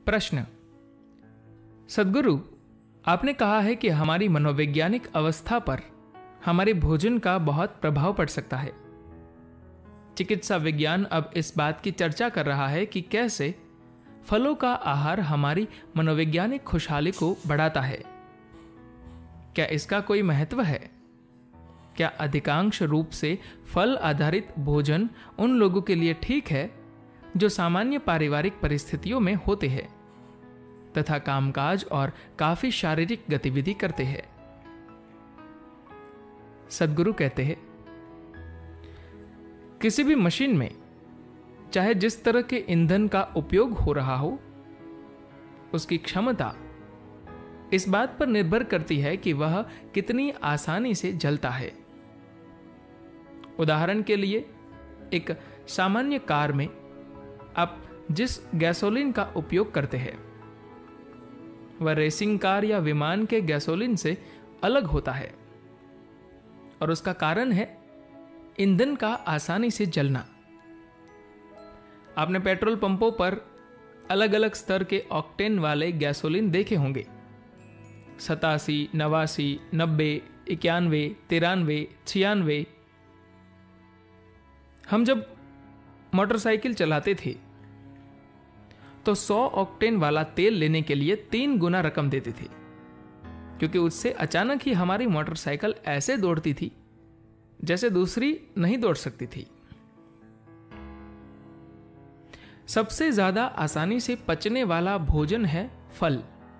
प्रश्न। सद्गुरु, आपने कहा है कि हमारी मनोवैज्ञानिक अवस्था पर हमारे भोजन का बहुत प्रभाव पड़ सकता है। चिकित्सा विज्ञान अब इस बात की चर्चा कर रहा है कि कैसे फलों का आहार हमारी मनोवैज्ञानिक खुशहाली को बढ़ाता है। क्या इसका कोई महत्व है? क्या अधिकांश रूप से फल आधारित भोजन उन लोगों के लिए ठीक है जो सामान्य पारिवारिक परिस्थितियों में होते हैं तथा कामकाज और काफी शारीरिक गतिविधि करते हैं? सद्गुरु कहते हैं, किसी भी मशीन में चाहे जिस तरह के ईंधन का उपयोग हो रहा हो, उसकी क्षमता इस बात पर निर्भर करती है कि वह कितनी आसानी से जलता है। उदाहरण के लिए, एक सामान्य कार में आप जिस गैसोलीन का उपयोग करते हैं वह रेसिंग कार या विमान के गैसोलीन से अलग होता है, और उसका कारण है ईंधन का आसानी से जलना। आपने पेट्रोल पंपों पर अलग अलग स्तर के ऑक्टेन वाले गैसोलीन देखे होंगे। 87, 89, 90, 91, 93, 96। हम जब मोटरसाइकिल चलाते थे तो 100 ऑक्टेन वाला तेल लेने के लिए 3 गुना रकम देते थे, क्योंकि उससे अचानक ही हमारी मोटरसाइकिल ऐसे दौड़ती थी जैसे दूसरी नहीं दौड़ सकती थी। सबसे ज्यादा आसानी से पचने वाला भोजन है फल।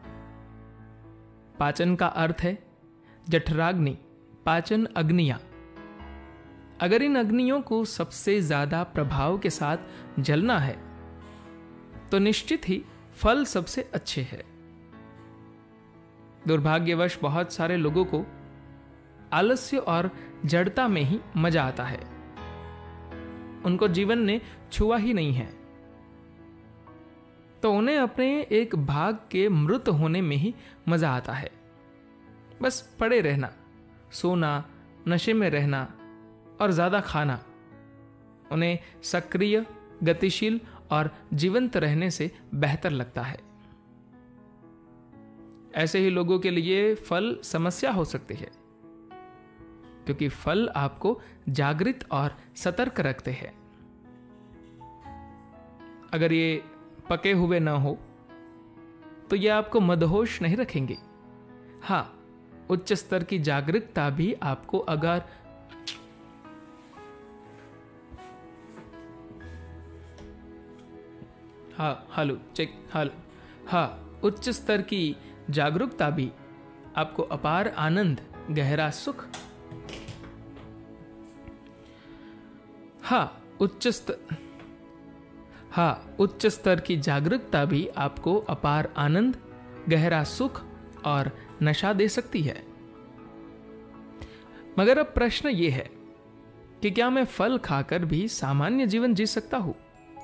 पाचन का अर्थ है जठराग्नि, पाचन अग्नियां। अगर इन अग्नियों को सबसे ज्यादा प्रभाव के साथ जलना है तो निश्चित ही फल सबसे अच्छे हैं। दुर्भाग्यवश बहुत सारे लोगों को आलस्य और जड़ता में ही मजा आता है। उनको जीवन ने छुआ ही नहीं है, तो उन्हें अपने एक भाग के मृत होने में ही मजा आता है। बस पड़े रहना, सोना, नशे में रहना और ज्यादा खाना उन्हें सक्रिय, गतिशील और जीवंत रहने से बेहतर लगता है। ऐसे ही लोगों के लिए फल समस्या हो सकती है, क्योंकि फल आपको जागृत और सतर्क रखते हैं। अगर ये पके हुए ना हो तो ये आपको मदहोश नहीं रखेंगे। हां, उच्च स्तर की जागरूकता भी आपको अगर उच्च स्तर की जागरूकता भी आपको अपार आनंद, गहरा सुख, उच्च स्तर की जागरूकता भी आपको अपार आनंद, गहरा सुख और नशा दे सकती है। मगर अब प्रश्न यह है कि क्या मैं फल खाकर भी सामान्य जीवन जी सकता हूं?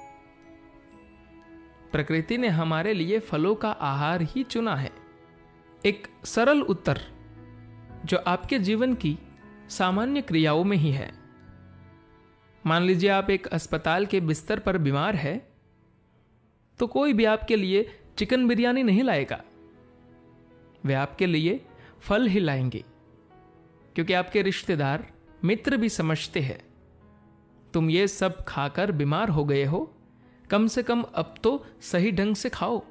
प्रकृति ने हमारे लिए फलों का आहार ही चुना है। एक सरल उत्तर जो आपके जीवन की सामान्य क्रियाओं में ही है। मान लीजिए आप एक अस्पताल के बिस्तर पर बीमार है, तो कोई भी आपके लिए चिकन बिरयानी नहीं लाएगा। वे आपके लिए फल ही लाएंगे, क्योंकि आपके रिश्तेदार, मित्र भी समझते हैं तुम ये सब खाकर बीमार हो गए हो, कम से कम अब तो सही ढंग से खाओ।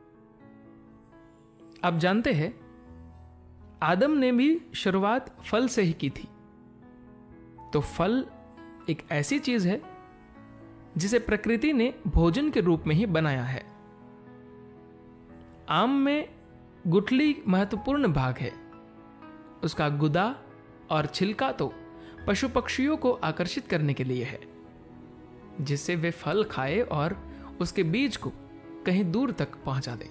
आप जानते हैं, आदम ने भी शुरुआत फल से ही की थी। तो फल एक ऐसी चीज है जिसे प्रकृति ने भोजन के रूप में ही बनाया है। आम में गुठली महत्वपूर्ण भाग है। उसका गुदा और छिलका तो पशु पक्षियों को आकर्षित करने के लिए है, जिससे वे फल खाए और उसके बीज को कहीं दूर तक पहुंचा दें।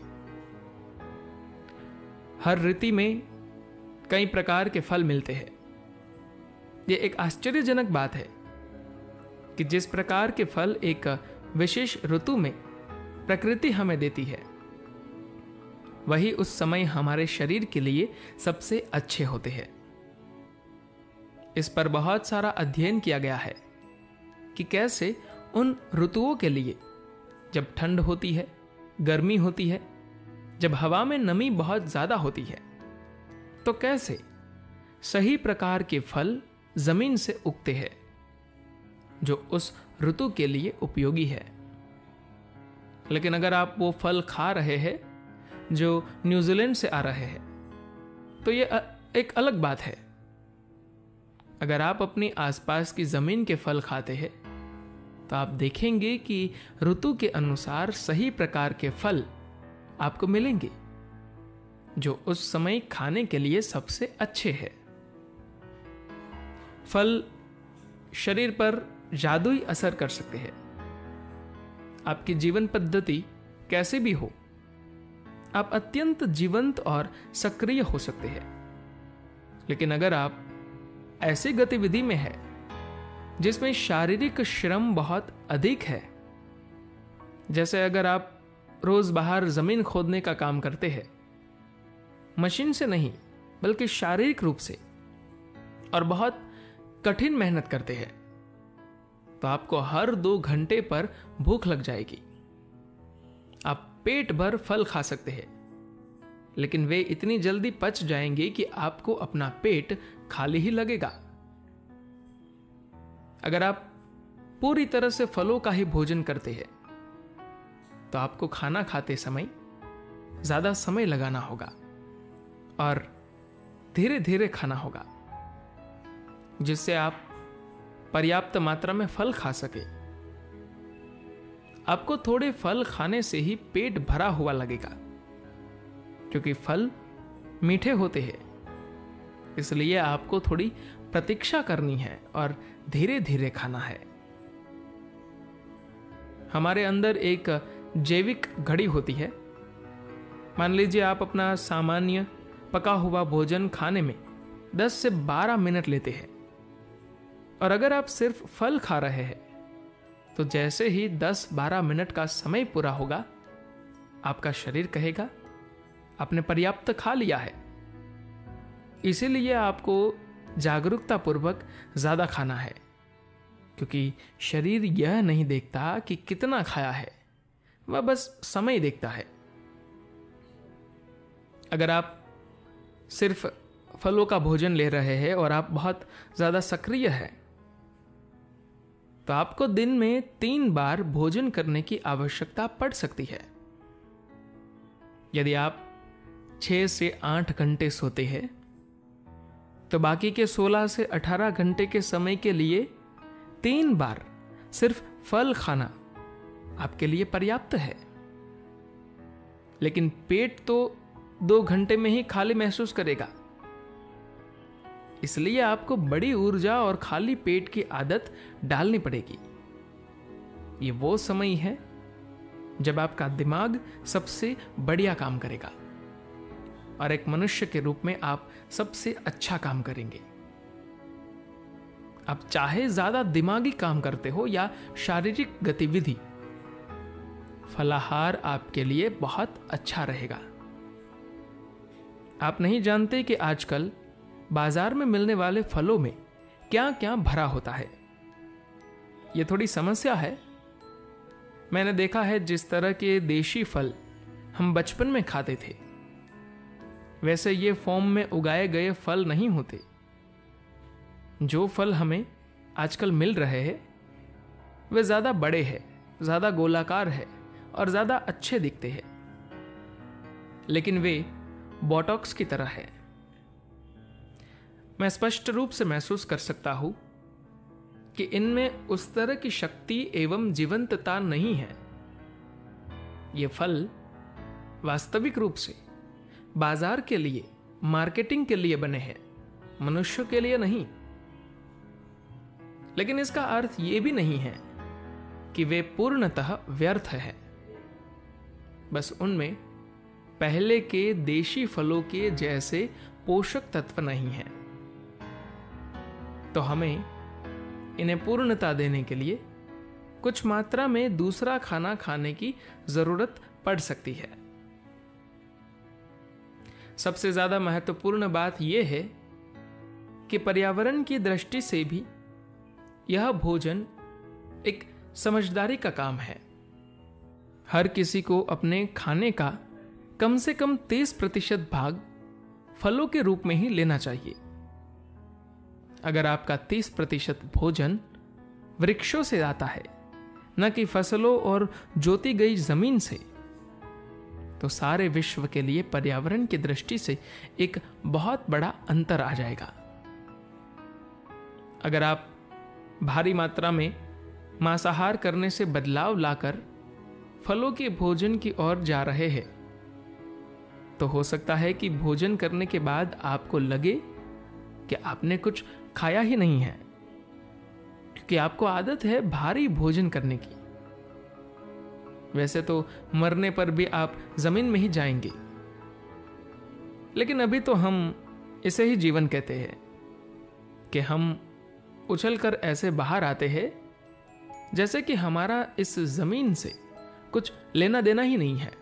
हर ऋतु में कई प्रकार के फल मिलते हैं। यह एक आश्चर्यजनक बात है कि जिस प्रकार के फल एक विशेष ऋतु में प्रकृति हमें देती है, वही उस समय हमारे शरीर के लिए सबसे अच्छे होते हैं। इस पर बहुत सारा अध्ययन किया गया है कि कैसे उन ऋतुओं के लिए, जब ठंड होती है गर्मी होती है, जब हवा में नमी बहुत ज्यादा होती है, तो कैसे सही प्रकार के फल जमीन से उगते हैं जो उस ऋतु के लिए उपयोगी है। लेकिन अगर आप वो फल खा रहे हैं जो न्यूजीलैंड से आ रहे हैं, तो ये एक अलग बात है। अगर आप अपनी आसपास की जमीन के फल खाते हैं, तो आप देखेंगे कि ऋतु के अनुसार सही प्रकार के फल आपको मिलेंगे जो उस समय खाने के लिए सबसे अच्छे हैं। फल शरीर पर जादुई असर कर सकते हैं। आपकी जीवन पद्धति कैसे भी हो, आप अत्यंत जीवंत और सक्रिय हो सकते हैं। लेकिन अगर आप ऐसी गतिविधि में है जिसमें शारीरिक श्रम बहुत अधिक है, जैसे अगर आप रोज बाहर जमीन खोदने का काम करते हैं, मशीन से नहीं बल्कि शारीरिक रूप से, और बहुत कठिन मेहनत करते हैं, तो आपको हर 2 घंटे पर भूख लग जाएगी। आप पेट भर फल खा सकते हैं, लेकिन वे इतनी जल्दी पच जाएंगे कि आपको अपना पेट खाली ही लगेगा। अगर आप पूरी तरह से फलों का ही भोजन करते हैं, तो आपको खाना खाते समय ज्यादा समय लगाना होगा और धीरे धीरे खाना होगा, जिससे आप पर्याप्त मात्रा में फल खा सके। आपको थोड़े फल खाने से ही पेट भरा हुआ लगेगा, क्योंकि फल मीठे होते हैं। इसलिए आपको थोड़ी प्रतीक्षा करनी है और धीरे धीरे खाना है। हमारे अंदर एक जैविक घड़ी होती है। मान लीजिए आप अपना सामान्य पका हुआ भोजन खाने में 10 से 12 मिनट लेते हैं, और अगर आप सिर्फ फल खा रहे हैं, तो जैसे ही 10-12 मिनट का समय पूरा होगा, आपका शरीर कहेगा आपने पर्याप्त खा लिया है। इसीलिए आपको जागरूकता पूर्वक ज्यादा खाना है, क्योंकि शरीर यह नहीं देखता कि कितना खाया है, वह बस समय देखता है। अगर आप सिर्फ फलों का भोजन ले रहे हैं और आप बहुत ज्यादा सक्रिय हैं, तो आपको दिन में 3 बार भोजन करने की आवश्यकता पड़ सकती है। यदि आप 6 से 8 घंटे सोते हैं, तो बाकी के 16 से 18 घंटे के समय के लिए 3 बार सिर्फ फल खाना आपके लिए पर्याप्त है। लेकिन पेट तो 2 घंटे में ही खाली महसूस करेगा। इसलिए आपको बड़ी ऊर्जा और खाली पेट की आदत डालनी पड़ेगी। ये वो समय है जब आपका दिमाग सबसे बढ़िया काम करेगा और एक मनुष्य के रूप में आप सबसे अच्छा काम करेंगे। आप चाहे ज्यादा दिमागी काम करते हो या शारीरिक गतिविधि, फलाहार आपके लिए बहुत अच्छा रहेगा। आप नहीं जानते कि आजकल बाजार में मिलने वाले फलों में क्या क्या भरा होता है। यह थोड़ी समस्या है। मैंने देखा है जिस तरह के देशी फल हम बचपन में खाते थे, वैसे ये फॉर्म में उगाए गए फल नहीं होते। जो फल हमें आजकल मिल रहे हैं वे ज्यादा बड़े हैं, ज्यादा गोलाकार है और ज्यादा अच्छे दिखते हैं, लेकिन वे बोटॉक्स की तरह है। मैं स्पष्ट रूप से महसूस कर सकता हूं कि इनमें उस तरह की शक्ति एवं जीवंतता नहीं है। ये फल वास्तविक रूप से बाजार के लिए, मार्केटिंग के लिए बने हैं, मनुष्यों के लिए नहीं। लेकिन इसका अर्थ यह भी नहीं है कि वे पूर्णतः व्यर्थ है। बस उनमें पहले के देशी फलों के जैसे पोषक तत्व नहीं हैं। तो हमें इन्हें पूर्णता देने के लिए कुछ मात्रा में दूसरा खाना खाने की जरूरत पड़ सकती है। सबसे ज्यादा महत्वपूर्ण बात यह है कि पर्यावरण की दृष्टि से भी यह भोजन एक समझदारी का काम है। हर किसी को अपने खाने का कम से कम 30% भाग फलों के रूप में ही लेना चाहिए। अगर आपका 30% भोजन वृक्षों से आता है, न कि फसलों और जोती गई जमीन से, तो सारे विश्व के लिए पर्यावरण की दृष्टि से एक बहुत बड़ा अंतर आ जाएगा। अगर आप भारी मात्रा में मांसाहार करने से बदलाव लाकर फलों के भोजन की ओर जा रहे हैं, तो हो सकता है कि भोजन करने के बाद आपको लगे कि आपने कुछ खाया ही नहीं है, क्योंकि आपको आदत है भारी भोजन करने की। वैसे तो मरने पर भी आप जमीन में ही जाएंगे, लेकिन अभी तो हम इसे ही जीवन कहते हैं कि हम उछलकर ऐसे बाहर आते हैं जैसे कि हमारा इस जमीन से कुछ लेना देना ही नहीं है।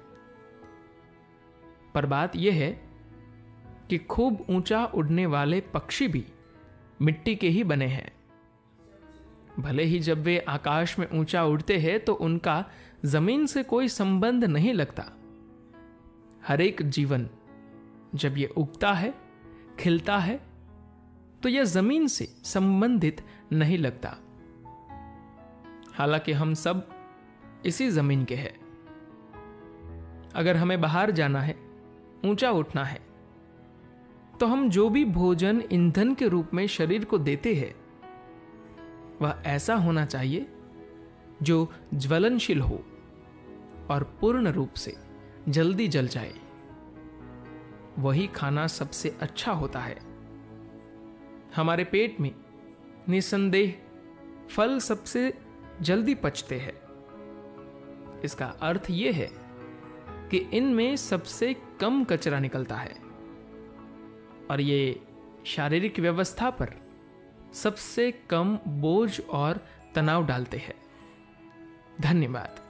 पर बात यह है कि खूब ऊंचा उड़ने वाले पक्षी भी मिट्टी के ही बने हैं। भले ही जब वे आकाश में ऊंचा उड़ते हैं तो उनका जमीन से कोई संबंध नहीं लगता। हर एक जीवन जब ये उगता है, खिलता है, तो यह जमीन से संबंधित नहीं लगता। हालांकि हम सब इसी जमीन के हैं। अगर हमें बाहर जाना है, ऊंचा उठना है, तो हम जो भी भोजन ईंधन के रूप में शरीर को देते हैं वह ऐसा होना चाहिए जो ज्वलनशील हो और पूर्ण रूप से जल्दी जल जाए। वही खाना सबसे अच्छा होता है। हमारे पेट में निसंदेह फल सबसे जल्दी पचते हैं। इसका अर्थ यह है कि इनमें सबसे कम कचरा निकलता है और ये शारीरिक व्यवस्था पर सबसे कम बोझ और तनाव डालते हैं। धन्यवाद।